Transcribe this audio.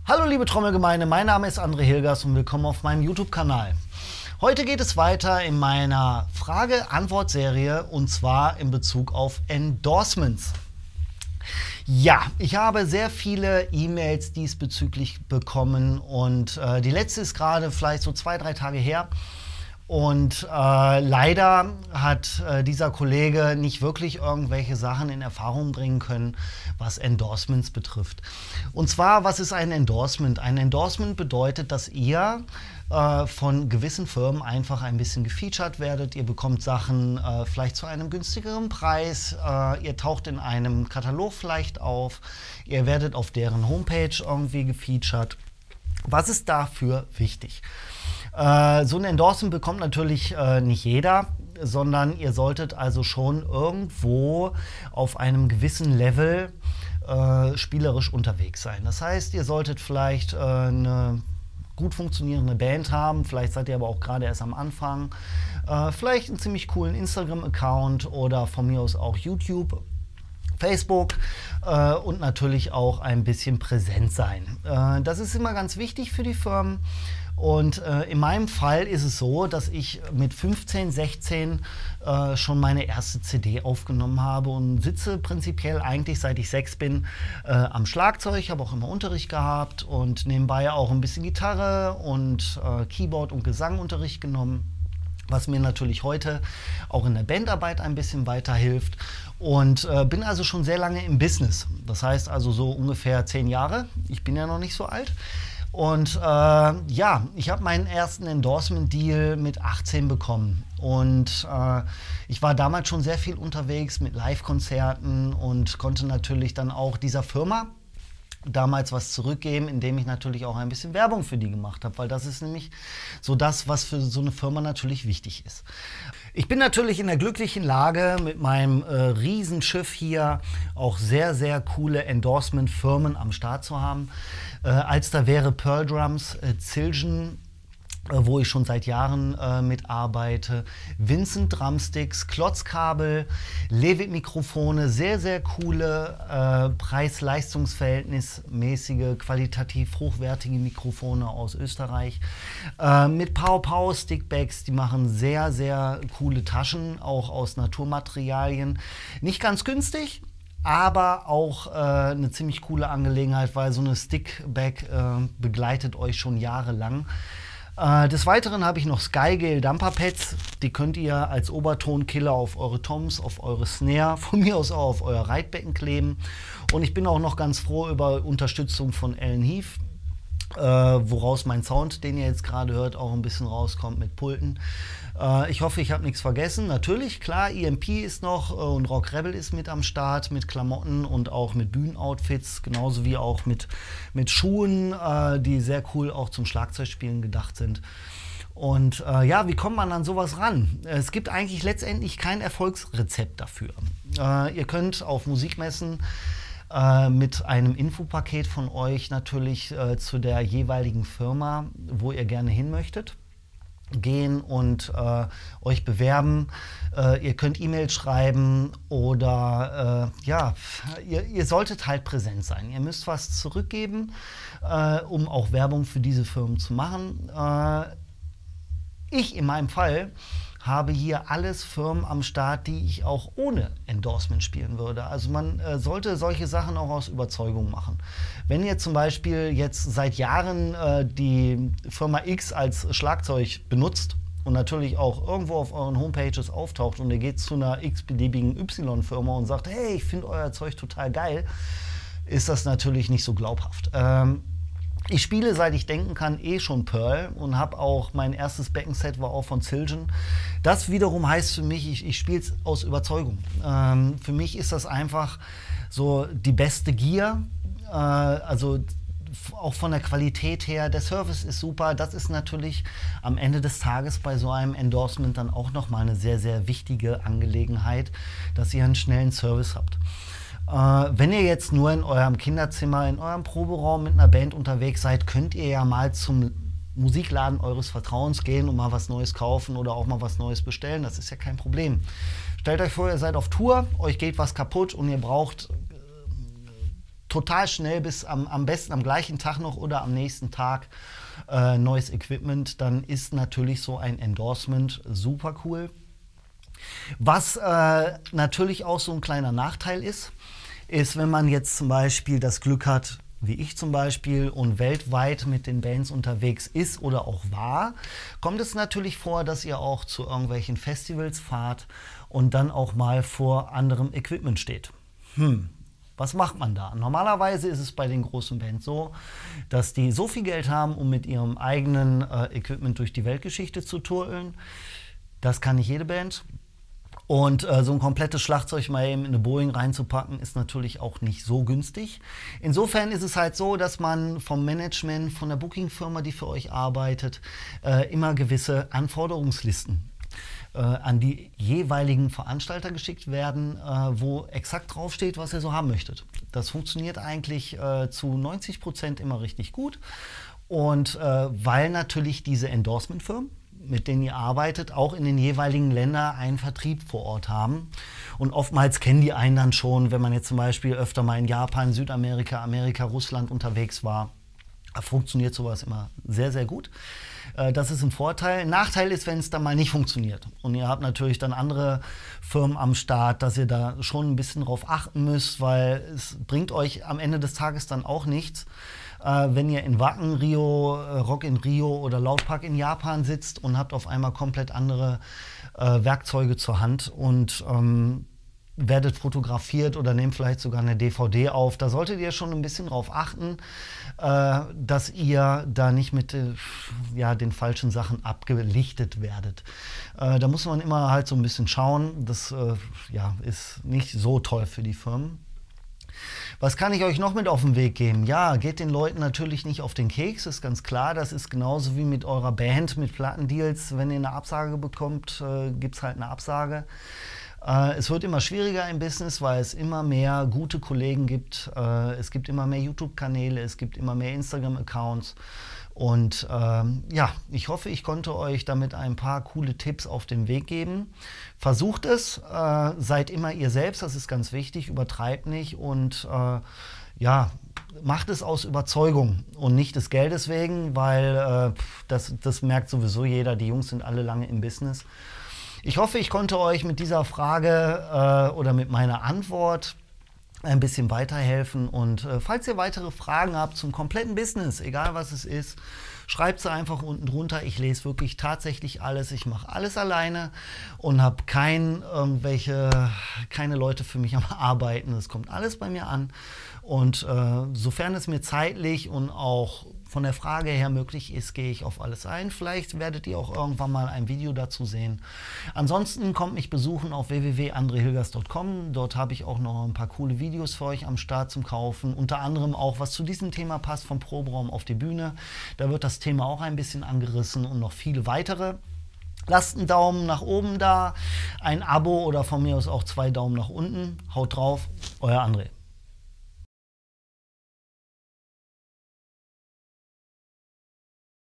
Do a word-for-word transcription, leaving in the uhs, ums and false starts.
Hallo liebe Trommelgemeinde, mein Name ist André Hilgers und willkommen auf meinem YouTube-Kanal. Heute geht es weiter in meiner Frage-Antwort-Serie und zwar in Bezug auf Endorsements. Ja, ich habe sehr viele E-Mails diesbezüglich bekommen und äh, die letzte ist gerade vielleicht so zwei, drei Tage her. Und äh, leider hat äh, dieser Kollege nicht wirklich irgendwelche Sachen in Erfahrung bringen können, was Endorsements betrifft. Und zwar, was ist ein Endorsement? Ein Endorsement bedeutet, dass ihr äh, von gewissen Firmen einfach ein bisschen gefeatured werdet. Ihr bekommt Sachen äh, vielleicht zu einem günstigeren Preis. Äh, ihr taucht in einem Katalog vielleicht auf. Ihr werdet auf deren Homepage irgendwie gefeatured. Was ist dafür wichtig? Äh, so ein Endorsement bekommt natürlich äh, nicht jeder, sondern ihr solltet also schon irgendwo auf einem gewissen Level äh, spielerisch unterwegs sein. Das heißt, ihr solltet vielleicht äh, eine gut funktionierende Band haben, vielleicht seid ihr aber auch gerade erst am Anfang, äh, vielleicht einen ziemlich coolen Instagram-Account oder von mir aus auch YouTube, Facebook äh, und natürlich auch ein bisschen präsent sein. Äh, das ist immer ganz wichtig für die Firmen. Und äh, in meinem Fall ist es so, dass ich mit fünfzehn, sechzehn äh, schon meine erste C D aufgenommen habe und sitze prinzipiell eigentlich, seit ich sechs bin, äh, am Schlagzeug, habe auch immer Unterricht gehabt und nebenbei auch ein bisschen Gitarre und äh, Keyboard und Gesangunterricht genommen, was mir natürlich heute auch in der Bandarbeit ein bisschen weiterhilft. Und äh, bin also schon sehr lange im Business. Das heißt also so ungefähr zehn Jahre. Ich bin ja noch nicht so alt. Und äh, ja, ich habe meinen ersten Endorsement-Deal mit achtzehn bekommen. Und äh, ich war damals schon sehr viel unterwegs mit Live-Konzerten und konnte natürlich dann auch dieser Firma damals was zurückgeben, indem ich natürlich auch ein bisschen Werbung für die gemacht habe, weil das ist nämlich so das, was für so eine Firma natürlich wichtig ist. Ich bin natürlich in der glücklichen Lage, mit meinem äh, Riesenschiff hier auch sehr, sehr coole Endorsement-Firmen am Start zu haben. Äh, als da wäre Pearl Drums, äh, Zildjian, wo ich schon seit Jahren äh, mitarbeite, Vincent Drumsticks, Klotzkabel, Levitt Mikrofone, sehr, sehr coole, äh, preis-leistungs-verhältnismäßige, qualitativ hochwertige Mikrofone aus Österreich. Äh, mit Pow Pow Stickbacks, die machen sehr, sehr coole Taschen, auch aus Naturmaterialien. Nicht ganz günstig, aber auch äh, eine ziemlich coole Angelegenheit, weil so eine Stickback äh, begleitet euch schon jahrelang. Des Weiteren habe ich noch Skygale Dumper-Pads, die könnt ihr als Obertonkiller auf eure Toms, auf eure Snare, von mir aus auch auf euer Reitbecken kleben. Und ich bin auch noch ganz froh über Unterstützung von Alan Heath, äh, woraus mein Sound, den ihr jetzt gerade hört, auch ein bisschen rauskommt mit Pulten. Äh, ich hoffe, ich habe nichts vergessen. Natürlich, klar, E M P ist noch äh, und Rock Rebel ist mit am Start, mit Klamotten und auch mit Bühnenoutfits, genauso wie auch mit, mit Schuhen, äh, die sehr cool auch zum Schlagzeugspielen gedacht sind. Und äh, ja, wie kommt man an sowas ran? Es gibt eigentlich letztendlich kein Erfolgsrezept dafür. Äh, ihr könnt auf Musikmessen äh, mit einem Infopaket von euch natürlich äh, zu der jeweiligen Firma, wo ihr gerne hin möchtet, gehen und äh, euch bewerben. Äh, ihr könnt E-Mails schreiben oder äh, ja, ihr, ihr solltet halt präsent sein. Ihr müsst was zurückgeben, äh, um auch Werbung für diese Firmen zu machen. Äh, ich in meinem Fall habe hier alles Firmen am Start, die ich auch ohne Endorsement spielen würde. Also man äh, sollte solche Sachen auch aus Überzeugung machen. Wenn ihr zum Beispiel jetzt seit Jahren äh, die Firma X als Schlagzeug benutzt und natürlich auch irgendwo auf euren Homepages auftaucht und ihr geht zu einer x-beliebigen Y-Firma und sagt, hey, ich finde euer Zeug total geil, ist das natürlich nicht so glaubhaft. Ähm, Ich spiele, seit ich denken kann, eh schon Pearl und habe auch mein erstes Beckenset war auch von Zildjian. Das wiederum heißt für mich, ich, ich spiele es aus Überzeugung. Ähm, für mich ist das einfach so die beste Gear, äh, also auch von der Qualität her. Der Service ist super. Das ist natürlich am Ende des Tages bei so einem Endorsement dann auch nochmal eine sehr, sehr wichtige Angelegenheit, dass ihr einen schnellen Service habt. Äh, wenn ihr jetzt nur in eurem Kinderzimmer, in eurem Proberaum mit einer Band unterwegs seid, könnt ihr ja mal zum Musikladen eures Vertrauens gehen und mal was Neues kaufen oder auch mal was Neues bestellen. Das ist ja kein Problem. Stellt euch vor, ihr seid auf Tour, euch geht was kaputt und ihr braucht total schnell bis am, am besten am gleichen Tag noch oder am nächsten Tag äh, neues Equipment, dann ist natürlich so ein Endorsement super cool. Was äh, natürlich auch so ein kleiner Nachteil ist, ist, wenn man jetzt zum Beispiel das Glück hat, wie ich zum Beispiel, und weltweit mit den Bands unterwegs ist oder auch war, kommt es natürlich vor, dass ihr auch zu irgendwelchen Festivals fahrt und dann auch mal vor anderem Equipment steht. Hm. Was macht man da? Normalerweise ist es bei den großen Bands so, dass die so viel Geld haben, um mit ihrem eigenen äh, Equipment durch die Weltgeschichte zu turteln. Das kann nicht jede Band. Und äh, so ein komplettes Schlagzeug mal eben in eine Boeing reinzupacken, ist natürlich auch nicht so günstig. Insofern ist es halt so, dass man vom Management, von der Bookingfirma, die für euch arbeitet, äh, immer gewisse Anforderungslisten äh, an die jeweiligen Veranstalter geschickt werden, äh, wo exakt draufsteht, was ihr so haben möchtet. Das funktioniert eigentlich äh, zu neunzig Prozent immer richtig gut. Und äh, weil natürlich diese Endorsement-Firmen, mit denen ihr arbeitet, auch in den jeweiligen Ländern einen Vertrieb vor Ort haben. Und oftmals kennen die einen dann schon, wenn man jetzt zum Beispiel öfter mal in Japan, Südamerika, Amerika, Russland unterwegs war. Funktioniert sowas immer sehr, sehr gut. Das ist ein Vorteil. Nachteil ist, wenn es dann mal nicht funktioniert. Und ihr habt natürlich dann andere Firmen am Start, dass ihr da schon ein bisschen drauf achten müsst, weil es bringt euch am Ende des Tages dann auch nichts, Äh, wenn ihr in Wacken, Rio, äh, Rock in Rio oder Loudpark in Japan sitzt und habt auf einmal komplett andere äh, Werkzeuge zur Hand und ähm, werdet fotografiert oder nehmt vielleicht sogar eine D V D auf. Da solltet ihr schon ein bisschen drauf achten, äh, dass ihr da nicht mit äh, ja, den falschen Sachen abgelichtet werdet. Äh, da muss man immer halt so ein bisschen schauen. Das äh, ja, ist nicht so toll für die Firmen. Was kann ich euch noch mit auf den Weg geben? Ja, geht den Leuten natürlich nicht auf den Keks, ist ganz klar. Das ist genauso wie mit eurer Band, mit Plattendeals. Wenn ihr eine Absage bekommt, äh, gibt es halt eine Absage. Äh, es wird immer schwieriger im Business, weil es immer mehr gute Kollegen gibt. Äh, es gibt immer mehr YouTube-Kanäle, es gibt immer mehr Instagram-Accounts. Und ähm, ja, ich hoffe, ich konnte euch damit ein paar coole Tipps auf den Weg geben. Versucht es, äh, seid immer ihr selbst, das ist ganz wichtig, übertreibt nicht und äh, ja, macht es aus Überzeugung und nicht des Geldes wegen, weil äh, das, das merkt sowieso jeder, die Jungs sind alle lange im Business. Ich hoffe, ich konnte euch mit dieser Frage äh, oder mit meiner Antwort ein bisschen weiterhelfen und äh, falls ihr weitere Fragen habt zum kompletten Business, egal was es ist, schreibt sie einfach unten drunter. Ich lese wirklich tatsächlich alles. Ich mache alles alleine und habe kein, irgendwelche, keine Leute für mich am Arbeiten. Das kommt alles bei mir an und äh, sofern es mir zeitlich und auch von der Frage her möglich ist, gehe ich auf alles ein. Vielleicht werdet ihr auch irgendwann mal ein Video dazu sehen. Ansonsten kommt mich besuchen auf w w w punkt andre hilgers punkt com. Dort habe ich auch noch ein paar coole Videos für euch am Start zum Kaufen. Unter anderem auch, was zu diesem Thema passt, vom Proberaum auf die Bühne. Da wird das Thema auch ein bisschen angerissen und noch viele weitere. Lasst einen Daumen nach oben da, ein Abo oder von mir aus auch zwei Daumen nach unten. Haut drauf, euer André.